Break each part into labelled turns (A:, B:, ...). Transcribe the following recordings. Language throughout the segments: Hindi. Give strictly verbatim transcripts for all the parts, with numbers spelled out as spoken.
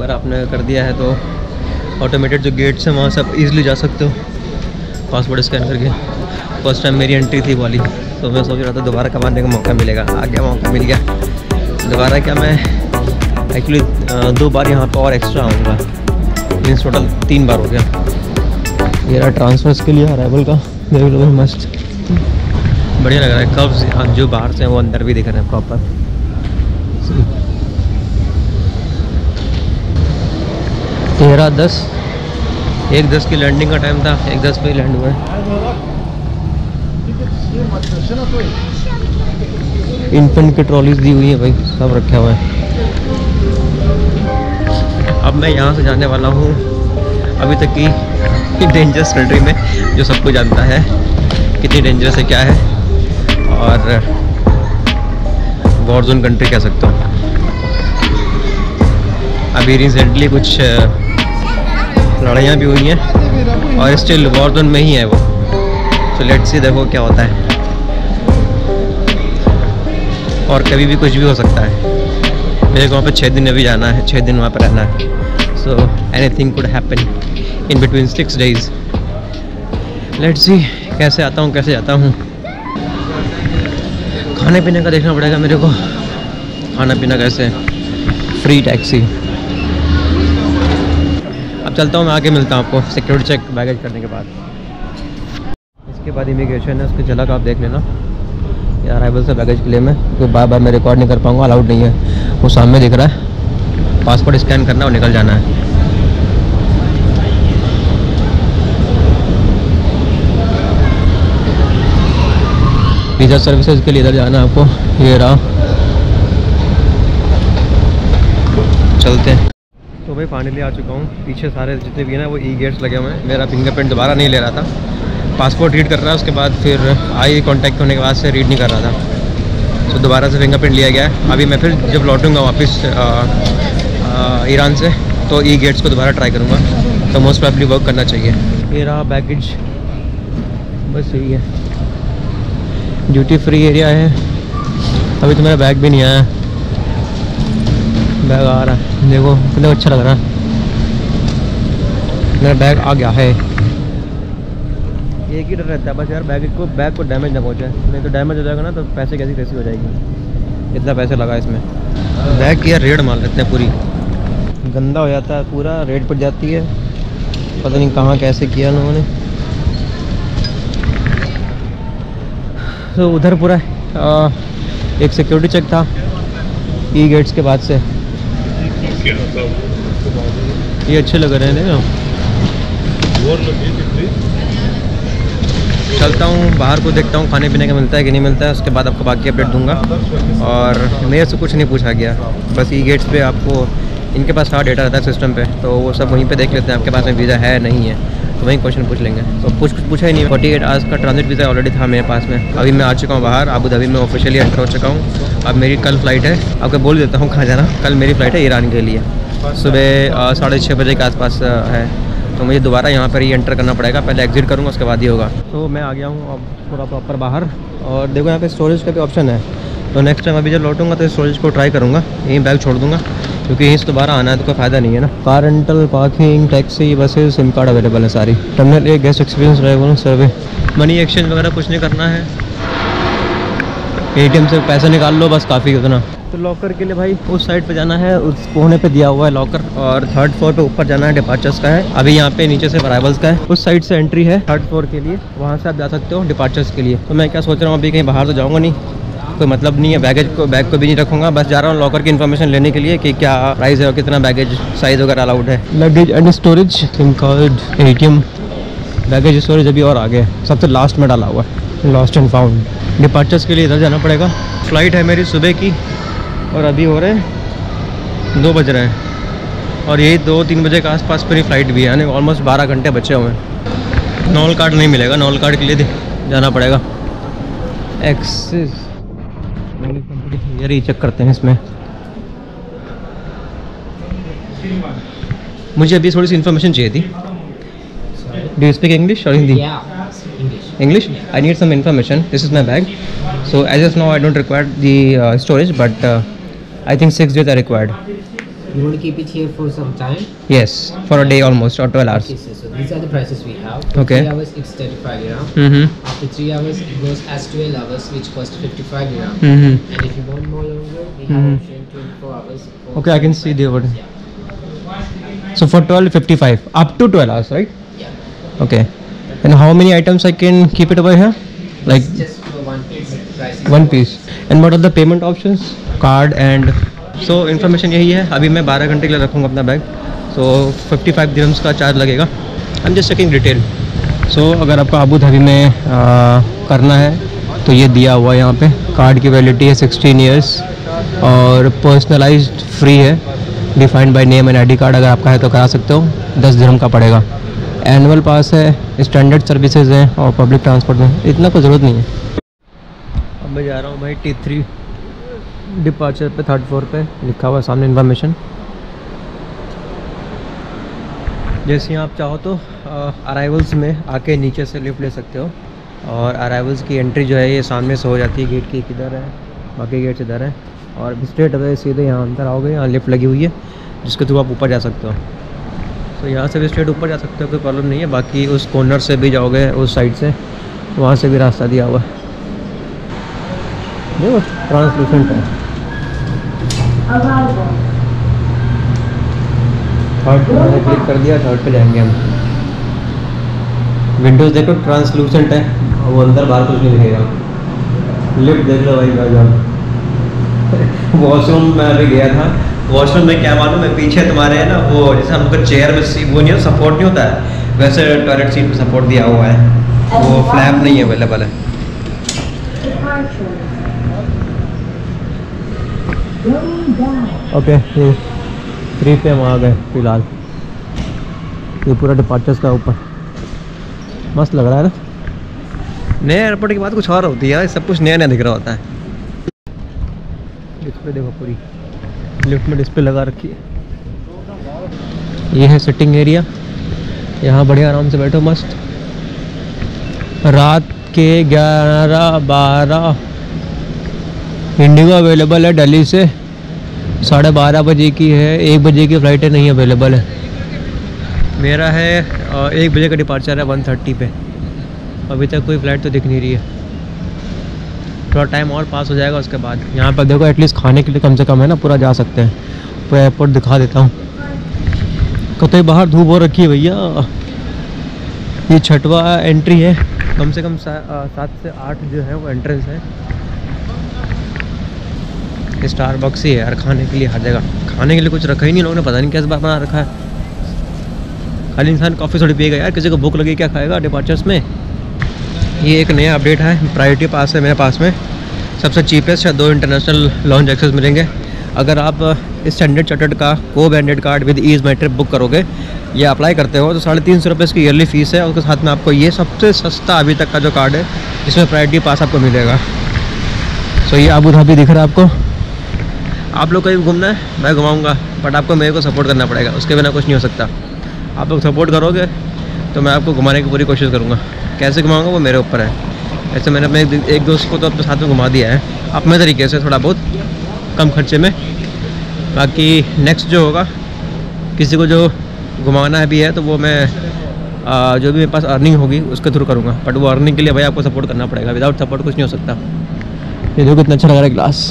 A: बार आपने कर दिया है तो ऑटोमेटेड जो गेट्स हैं वहाँ से आप ईज़िली जा सकते हो पासपोर्ट स्कैन करके। फर्स्ट टाइम मेरी एंट्री थी वाली, तो मैं सोच रहा था दोबारा कब आने का मौका मिलेगा। आ गया, मौका मिल गया। दोबारा क्या, मैं एक्चुअली दो बार यहाँ पर और एक्स्ट्रा आऊँगा, मीन्स टोटल तीन बार हो गया। ये रहा ट्रांसफर्स के लिए अराइवल का, देख लो मस्त बढ़िया लग रहा है। कर्व्स जो बाहर से हैं वो अंदर भी दिख रहे हैं प्रॉपर। तेरह दस एक दस की लैंडिंग का टाइम था, एक दस पे ही लैंड हुआ है। इन्फेंट की ट्रॉलीज दी हुई है भाई, सब रखा हुआ है। अब मैं यहाँ से जाने वाला हूँ अभी तक की डेंजरस कंट्री में, जो सबको जानता है कितनी डेंजरस है क्या है, और वॉर जोन कंट्री कह सकता हूँ। अभी रिसेंटली कुछ लड़ाइयाँ भी हुई हैं और स्टिल वॉर जोन में ही है वो। सो लेट्स सी, देखो क्या होता है, और कभी भी कुछ भी हो सकता है। मेरे को वहाँ पे छः दिन अभी जाना है, छः दिन वहाँ पे रहना है। So anything could happen in between six days. Let's see कैसे आता हूँ, कैसे जाता हूँ। खाने पीने का देखना पड़ेगा मेरे को, खाना पीना कैसे, फ्री टैक्सी। अब चलता हूँ मैं, आगे मिलता हूँ आपको सिक्योरिटी चेक बैगेज करने के बाद। इसके बाद इमिग्रेशन है, उसकी झलक आप देख लेना। ये अराइवल से बैगेज क्लेम है, क्योंकि बार बार मैं रिकॉर्ड नहीं कर पाऊँगा, अलाउड नहीं है। वो सामने दिख रहा है, पासपोर्ट स्कैन करना और निकल जाना है। वीज़ा सर्विसेज के लिए इधर जाना है आपको। ये रहा, चलते हैं। तो भाई फाइनली आ चुका हूँ। पीछे सारे जितने भी हैं ना वो ई गेट्स लगे हुए हैं। मेरा फिंगरप्रिंट दोबारा नहीं ले रहा था, पासपोर्ट रीड कर रहा है, उसके बाद फिर आई कांटेक्ट होने के बाद से रीड नहीं कर रहा था। तो दोबारा से फिंगरप्रिंट लिया गया है। अभी मैं फिर जब लौटूंगा वापस ईरान से, तो ई गेट्स को दोबारा ट्राई करूँगा, तो मोस्ट प्रॉब्ली वर्क करना चाहिए। ये रहा बैगेज, बस यही है। ड्यूटी फ्री एरिया है। अभी तो मेरा बैग भी नहीं आया, बैग आ रहा है, देखो कितना अच्छा लग रहा है। मेरा बैग आ गया है। एक ही डर रहता है बस यार, बैग को बैग को डैमेज ना पहुंचे, नहीं तो डैमेज हो जाएगा ना तो पैसे कैसी कैसी हो जाएगी। इतना पैसे लगा इसमें। बैग की यार रेड मार लेते हैं पूरी, गंदा हो जाता है पूरा, रेड पड़ जाती है। पता नहीं कहाँ कैसे किया उन्होंने। तो उधर पूरा आ, एक सिक्योरिटी चेक था ई गेट्स के बाद से। ये अच्छे लग रहे हैं ना। चलता हूँ बाहर को, देखता हूँ खाने पीने का मिलता है कि नहीं मिलता है, उसके बाद आपको बाकी अपडेट दूंगा। और मेरे से कुछ नहीं पूछा गया, बस ई गेट्स पे आपको इनके पास सारा डेटा रहता है सिस्टम पे, तो वो सब वहीं पे देख लेते हैं आपके पास में वीज़ा है नहीं है, तो वहीं क्वेश्चन पूछ लेंगे। तो कुछ कुछ पूछा ही नहीं। फोर्टी एट आवर्स का ट्रांजिट वीज़ा ऑलरेडी था मेरे पास में। अभी मैं आ चुका हूँ बाहर, अबू धाबी में ऑफिशियली एंटर हो चुका हूँ। अब मेरी कल फ़्लाइट है, आपको बोल देता हूँ कहाँ जाना। कल मेरी फ़्लाइट है ईरान के लिए, सुबह साढ़े छः बजे के आसपास है, तो मुझे दोबारा यहाँ पर ही एंटर करना पड़ेगा। पहले एग्जिट करूँगा, उसके बाद ही होगा। तो मैं आ गया हूँ अब थोड़ा प्रॉपर बाहर, और देखो यहाँ पे स्टोरेज का भी ऑप्शन है। तो नेक्स्ट टाइम अभी जब लौटूंगा तो स्टोरेज को ट्राई करूँगा, यहीं बैग छोड़ दूँगा, क्योंकि यहीं से दोबारा आना है तो कोई फ़ायदा नहीं है ना। Car rental, parking, taxi, buses, sim card available है सारी। टर्मिनल एक guest experience driver survey, money exchange वगैरह कुछ नहीं करना है। एटीएम से पैसा निकाल लो बस, काफ़ी उतना। तो लॉकर के लिए भाई उस साइड पे जाना है, उस कोने पे दिया हुआ है लॉकर, और थर्ड फ्लोर पे ऊपर जाना है, डिपार्चर्स का है। अभी यहाँ पे नीचे से अराइवल्स का है, उस साइड से एंट्री है थर्ड फ्लोर के लिए, वहाँ से आप जा सकते हो डिपार्चर्स के लिए। तो मैं क्या सोच रहा हूँ, अभी कहीं बाहर तो जाऊँगा नहीं, कोई मतलब नहीं है, बैगेज को बैग को भी नहीं रखूँगा, बस जा रहा हूँ लॉकर की इन्फॉर्मेशन लेने के लिए कि क्या प्राइस है और कितना बैगेज साइज़ वगैरह अलाउड है। Luggage and storage, sim card, ATM, baggage storage अभी और आगे सबसे लास्ट में डाला हुआ है, लॉस्ट एंड फाउंड। डिपार्चर्स के लिए इधर जाना पड़ेगा। फ़्लाइट है मेरी सुबह की, और अभी हो रहे हैं दो बज रहे हैं, और यही दो तीन बजे के आसपास मेरी फ़्लाइट भी है, यानी ऑलमोस्ट बारह घंटे बचे हुए हैं। नॉल कार्ड नहीं मिलेगा, नॉल कार्ड के लिए जाना पड़ेगा। एक्सिस यार ये चेक करते हैं इसमें। मुझे अभी थोड़ी सी इन्फॉर्मेशन चाहिए थी। डू यू स्पीक इंग्लिश और Hindi? English? I need some information. This is my bag. So as of now I don't require the uh, storage, but uh, I think six days are required.
B: You want to keep it here for some time?
A: Yes, for a day almost or twelve hours.
B: Okay, sir. So these are the prices we have.
A: Okay.
B: three hours it's thirty-five dirham.
A: Mm-hmm.
B: After three hours it goes as twelve hours, which costs fifty-five dirham.
A: Mm-hmm.
B: And if you want more longer, we have
A: Mhm.
B: option twenty-four hours. for
A: Okay, I can see the word.
B: Yeah.
A: So for twelve fifty-five, up to twelve hours, right?
B: Yeah.
A: Okay. And how many items I can keep it over here? Like
B: It's just for one piece. Price is
A: one piece. And what are the payment options? Card and so information यही है. अभी मैं बारह घंटे के लिए रखूँगा अपना bag. So fifty five dirhams का चार्ज लगेगा. I am just checking detail. So अगर आपको अबू धाबी में आ, करना है तो ये दिया हुआ है यहाँ पे. कार्ड की वैलिडिटी है सिक्सटीन ईयर्स और पर्सनलाइज्ड फ्री है. Defined by name and ID card अगर आपका है तो करा सकते हो. दस दिरहम का पड़ेगा. एनुअल पास है, स्टैंडर्ड सर्विसेज है और पब्लिक ट्रांसपोर्ट में इतना कोई ज़रूरत नहीं है. अब मैं जा रहा हूँ भाई टी थ्री डिपार्चर पे. थर्ड फ्लोर पे लिखा हुआ है सामने इन्फॉर्मेशन. जैसे ही आप चाहो तो अराइवल्स में आके नीचे से लिफ्ट ले सकते हो. और अराइवल्स की एंट्री जो है ये सामने से हो जाती है. गेट की किधर है, बाकी गेट्स इधर है. और स्ट्रेट अगर सीधे यहाँ अंदर आओगे, यहाँ लिफ्ट लगी हुई है जिसके थ्रू आप ऊपर जा सकते हो. तो यहाँ से भी स्ट्रेट ऊपर जा सकते हो, कोई प्रॉब्लम नहीं है. बाकी उस कॉर्नर से भी जाओगे उस साइड से, वहाँ से भी रास्ता दिया हुआ है. देखो ट्रांसलूसेंट है. थर्ड पे मैंने क्लिक कर दिया. थर्ड पे जाएंगे हम. विंडोज़ देखो ट्रांसलूसेंट है और वो अंदर बाहर कुछ नहीं दिखेगा. लिफ्ट देख लो भाई भाई. वॉशरूम में अभी गया था. वॉशरूम में क्या मालूम है, पीछे तुम्हारे है ना वो जैसे हमको चेयर में वो नहीं सपोर्ट नहीं होता है, वैसे टॉयलेट सीट पे सपोर्ट दिया हुआ है. वो फ्लैप नहीं है, अवेलेबल है. ओके ये थ्री पे हम आ गए फिलहाल. ये पूरा डिपार्चर्स का ऊपर मस्त लग रहा है ना. नए एयरपोर्ट की बात कुछ और होती है. सब कुछ नया नया दिख रहा होता है. डिस्प्ले देखो पूरी लिफ्ट में डिस्प्ले लगा रखी है. ये है सिटिंग एरिया. यहाँ बढ़िया आराम से बैठो मस्त. रात के ग्यारह बारह इंडिगो अवेलेबल है दिल्ली से. साढ़े बारह बजे की है. एक बजे की फ़्लाइटें नहीं अवेलेबल है. मेरा है एक बजे का डिपार्चर है वन थर्टी पे. अभी तक कोई फ़्लाइट तो दिख नहीं रही है. थोड़ा टाइम और पास हो जाएगा उसके बाद. यहाँ पर देखो एटलीस्ट खाने के लिए कम से कम है ना, पूरा जा सकते हैं. पूरा एयरपोर्ट दिखा देता हूँ. कतई बाहर धूप हो रखी है भैया. ये छठवा एंट्री है. कम से कम सात से आठ जो है वो एंट्रेंस है. स्टारबक्स ही है यार खाने के लिए हर जगह. खाने के लिए कुछ रखा ही नहीं लोगों ने, पता नहीं कैसे बना रखा है. खाली इंसान कॉफ़ी थोड़ी पिएगा यार. किसी को भूख लगी क्या खाएगा डिपार्चर्स में. ये एक नया अपडेट है. प्रायोरिटी पास है मेरे पास में. सबसे चीपेस्ट है. दो इंटरनेशनल लॉन्च एक्सेस मिलेंगे. अगर आप स्टैंडर्ड चार्टर्ड का को branded card with ease my trip book करोगे या अप्लाई करते हो तो साढ़े तीन सौ रुपये इसकी ईयरली फ़ीस है. उसके साथ में आपको ये सबसे सस्ता अभी तक का जो कार्ड है जिसमें प्रायोरिटी पास आपको मिलेगा. सो ये अबू धाबी दिख रहा है आपको. आप लोग कहीं घूमना है मैं घुमाऊँगा, बट आपको मेरे को सपोर्ट करना पड़ेगा. उसके बिना कुछ नहीं हो सकता. आप लोग सपोर्ट करोगे तो मैं आपको घुमाने की पूरी कोशिश करूँगा. कैसे घुमाऊँगा वो मेरे ऊपर है. ऐसे मैंने अपने एक, एक दोस्त को तो अपने साथ में घुमा दिया है अपने तरीके से, थोड़ा बहुत कम खर्चे में. बाकी नेक्स्ट जो होगा किसी को जो घुमाना है भी है तो वो मैं आ, जो भी मेरे पास अर्निंग होगी उसके थ्रू करूँगा. बट वो अर्निंग के लिए भाई आपको सपोर्ट करना पड़ेगा. विदाउट सपोर्ट कुछ नहीं हो सकता. ये देखो कितना अच्छा लग रहा है ग्लास.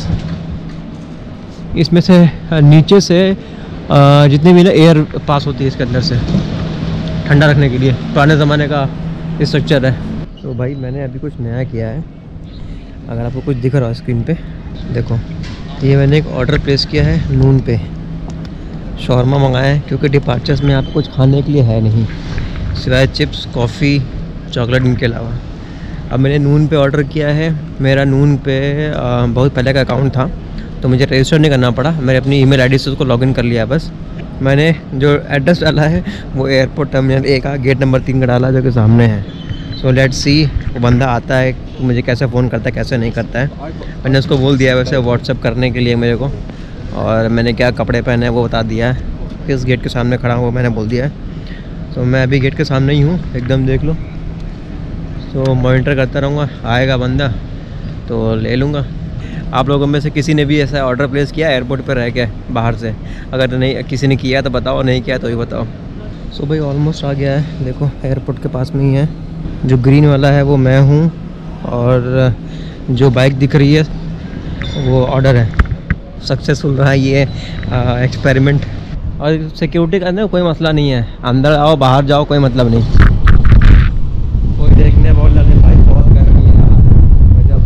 A: इसमें से नीचे से आ, जितनी भी ना एयर पास होती है इसके अंदर से ठंडा रखने के लिए. पुराने ज़माने का स्ट्रक्चर है. तो भाई मैंने अभी कुछ नया किया है. अगर आपको कुछ दिख रहा है स्क्रीन पे देखो, ये मैंने एक ऑर्डर प्लेस किया है नून पे. शॉर्मा मंगाया है क्योंकि डिपार्चर्स में आपको कुछ खाने के लिए है नहीं सिवाय चिप्स कॉफ़ी चॉकलेट इनके अलावा. अब मैंने नून पे ऑर्डर किया है. मेरा नून पे आ, बहुत पहले का अकाउंट था तो मुझे रजिस्टर नहीं करना पड़ा. मैंने अपनी ईमेल आईडी से उसको लॉगिन कर लिया. बस मैंने जो एड्रेस डाला है वो एयरपोर्ट टर्मिनल ए का गेट नंबर तीन का डाला जो कि सामने है. सो लेट्स सी वो बंदा आता है तो मुझे कैसे फ़ोन करता है कैसे नहीं करता है. मैंने उसको बोल दिया वैसे व्हाट्सअप करने के लिए मेरे को, और मैंने क्या कपड़े पहने हैं वो बता दिया है. किस गेट के सामने खड़ा हूँ वो मैंने बोल दिया है. तो मैं अभी गेट के सामने ही हूँ एकदम, देख लो. सो मॉनिटर करता रहूँगा. आएगा बंदा तो ले लूँगा. आप लोगों में से किसी ने भी ऐसा ऑर्डर प्लेस किया एयरपोर्ट पर रह के बाहर से? अगर नहीं किसी ने किया तो बताओ, नहीं किया तो ही बताओ। सो भाई ऑलमोस्ट आ गया है, देखो एयरपोर्ट के पास में ही है। जो ग्रीन वाला है वो मैं हूँ और जो बाइक दिख रही है वो ऑर्डर है। सक्सेसफुल रहा ये एक्सपेरिमेंट। और सिक्योरिटी का ना कोई मसला नहीं है, अंदर आओ बाहर जाओ कोई मतलब नहीं। कोई देखने बोल रहे भाई बहुत गर्मी है यार, गजब।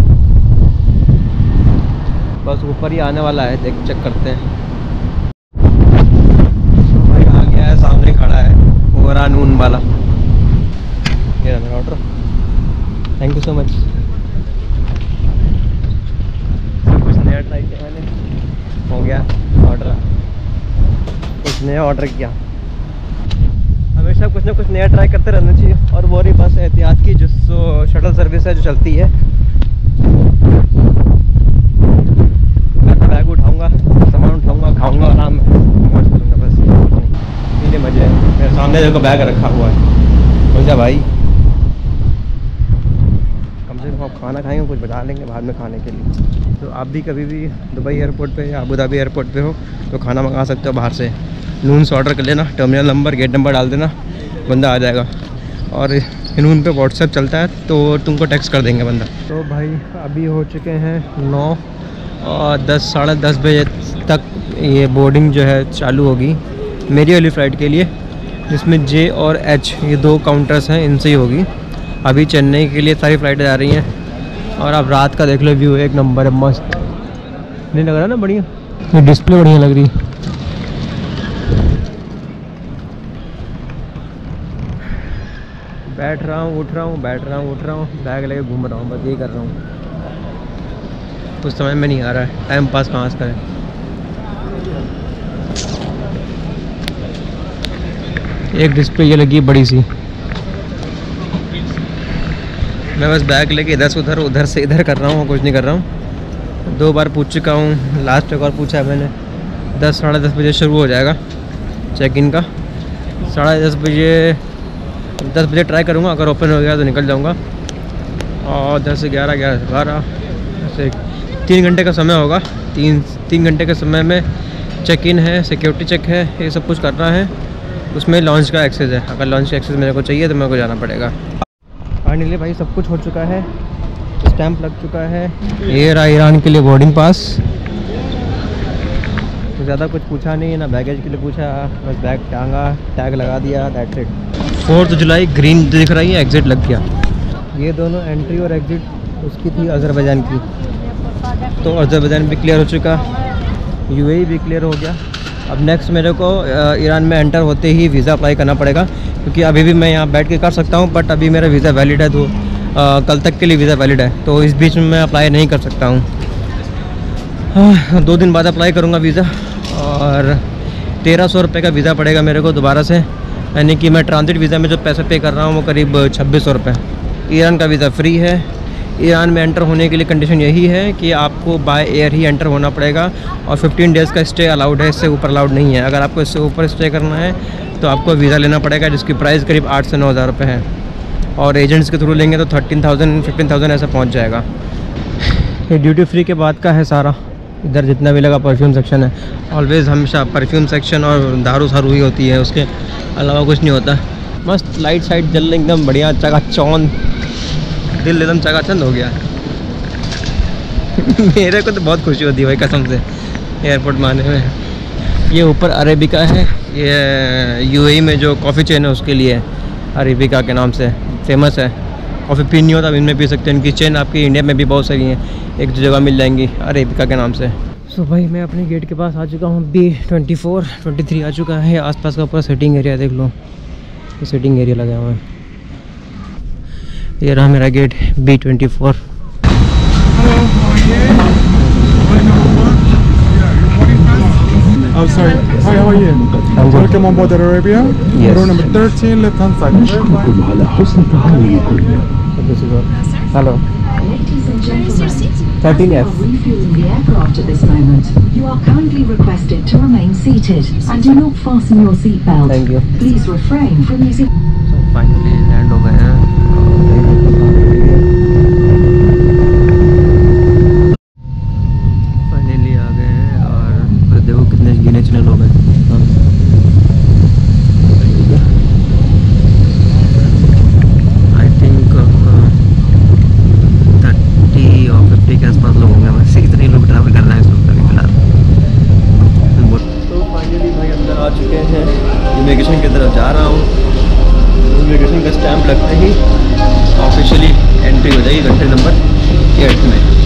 A: बस ऊपर ही आने वाला है, देख चेक करते हैं। भाई आ गया है, सामने खड़ा है वो रहा नून वाला। ये मेरा order, thank you so much. कुछ नया ट्राई किया मैंने, हो गया ऑर्डर। कुछ नया ऑर्डर किया, हमेशा कुछ ना कुछ नया ट्राई करते रहना चाहिए। और वो रही बस एहतियात की, जो शटल सर्विस है जो चलती है। बैग उठाऊंगा, सामान उठाऊंगा, खाऊंगा, आराम मौज करूँगा, बस इतने मजे हैं। मेरे सामने देखो बैग रखा हुआ है, बोल जा भाई कम से कम आप खाना खाएंगे, कुछ बचा लेंगे बाद में खाने के लिए। तो आप भी कभी भी दुबई एयरपोर्ट पे या अबू धाबी एयरपोर्ट पे हो तो खाना मंगा सकते हो बाहर से। नून से ऑर्डर कर लेना, टर्मिनल नंबर गेट नंबर डाल देना, बंदा आ जाएगा। और नून पे व्हाट्सएप चलता है तो तुमको टेक्स्ट कर देंगे बंदा। तो भाई अभी हो चुके हैं नौ और दस साढ़े दस बजे तक ये बोर्डिंग जो है चालू होगी मेरी वाली फ़्लाइट के लिए, जिसमें जे और एच ये दो काउंटर्स हैं, इनसे ही होगी। अभी चेन्नई के लिए सारी फ़्लाइटें जा रही हैं। और अब रात का देख लो व्यू, एक नंबर है, मस्त नहीं लग रहा ना? बढ़िया, ये डिस्प्ले बढ़िया लग रही। बैठ रहा हूँ, उठ रहा हूँ, बैठ रहा हूँ, उठ रहा हूँ, बैग लेके घूम रहा हूँ, बस यही कर रहा हूँ। कुछ समझ में नहीं आ रहा है टाइम पास कहाँ से करें। एक डिस्प्ले ये लगी बड़ी सी, मैं बस बैग लेके इधर से उधर, उधर से इधर कर रहा हूँ, कुछ नहीं कर रहा हूँ। दो बार पूछ चुका हूँ, लास्ट एक और पूछा है मैंने। दस साढ़े दस बजे शुरू हो जाएगा चेक इन का। साढ़े दस बजे दस बजे ट्राई करूँगा, अगर ओपन हो गया तो निकल जाऊँगा। और दस से ग्यारह, ग्यारह से बारह, ऐसे तीन घंटे का समय होगा। तीन तीन घंटे के समय में चेक इन है, सिक्योरिटी चेक है, ये सब कुछ करना है। उसमें लॉन्च का एक्सेस है, अगर लॉन्च का एक्सेस मेरे को चाहिए तो मेरे को जाना पड़ेगा। फाइनली भाई सब कुछ हो चुका है, स्टैंप लग चुका है। ये रहा ईरान के लिए बोर्डिंग पास। तो ज़्यादा कुछ पूछा नहीं है, ना बैगेज के लिए पूछा, बस बैग टांगा, टैग लगा दिया, that's it. Fourth July green दिख रही है, एग्ज़िट लग गया। ये दोनों एंट्री और एग्ज़िट उसकी थी अज़रबैजान की, तो अज़रबैजान भी क्लियर हो चुका, यूएई भी क्लियर हो गया। अब नेक्स्ट मेरे को ईरान में एंटर होते ही वीज़ा अप्लाई करना पड़ेगा, क्योंकि अभी भी मैं यहाँ बैठ के कर सकता हूँ, बट अभी मेरा वीज़ा वैलिड है, तो आ, कल तक के लिए वीज़ा वैलिड है, तो इस बीच में मैं अप्लाई नहीं कर सकता हूँ। हाँ, दो दिन बाद अप्लाई करूँगा वीज़ा, और तेरह सौ रुपये का वीज़ा पड़ेगा मेरे को दोबारा से, यानी कि मैं ट्रांजिट वीज़ा में जो पैसे पे कर रहा हूँ वो करीब छब्बीस सौ रुपये। ईरान का वीज़ा फ्री है। ईरान में एंटर होने के लिए कंडीशन यही है कि आपको बाय एयर ही एंटर होना पड़ेगा, और फिफ्टीन डेज़ का स्टे अलाउड है, इससे ऊपर अलाउड नहीं है। अगर आपको इससे ऊपर स्टे करना है तो आपको वीज़ा लेना पड़ेगा, जिसकी प्राइस करीब आठ से नौ हज़ार रुपये है, और एजेंट्स के थ्रू लेंगे तो थर्टीन थाउजेंड फिफ्टीन थाउजेंड ऐसा पहुँच जाएगा। ये ड्यूटी फ्री के बाद का है सारा, इधर जितना भी लगा परफ्यूम सेक्शन है। ऑलवेज़ हमेशा परफ्यूम सेक्शन और दारू सारू ही होती है, उसके अलावा कुछ नहीं होता। मस्त लाइट साइट जल रही एकदम बढ़िया, चकाचौंध, दिल एकदम चकाचंद हो गया। मेरे को तो बहुत खुशी होती है भाई कसम से एयरपोर्ट में आने में। ये ऊपर अरेबिका है, ये यूएई में जो कॉफ़ी चेन है उसके लिए अरेबिका के नाम से फेमस है। कॉफ़ी पीनी हो तो आप इनमें पी सकते हैं, इनकी चेन आपकी इंडिया में भी बहुत सारी हैं, एक जगह मिल जाएंगी अरेबिका के नाम से। सो so भाई मैं अपने गेट के पास आ चुका हूँ, B twenty four twenty three आ चुका है। आसपास का पूरा सिटिंग एरिया देख लो, ये सिटिंग एरिया लगा हुआ है। ये रहा मेरा gate B twenty four.
C: Oh, sorry. Hi, how are you?
A: I'm good.
C: Welcome on board Air Arabia.
A: Yes.
C: Row number thirteen, left hand side.
A: So this is all. Hello. thirteen F.
D: Refueling the aircraft at this moment. You are kindly requested to remain seated and do not fasten your seatbelt.
A: Thank you.
D: Please refrain from using.
A: So finally land हो गए हैं। इमिग्रेशन की तरफ जा रहा हूँ। इमिग्रेशन का स्टैंप लगते ही ऑफिशियली एंट्री हो जाएगी घंटे नंबर एट में।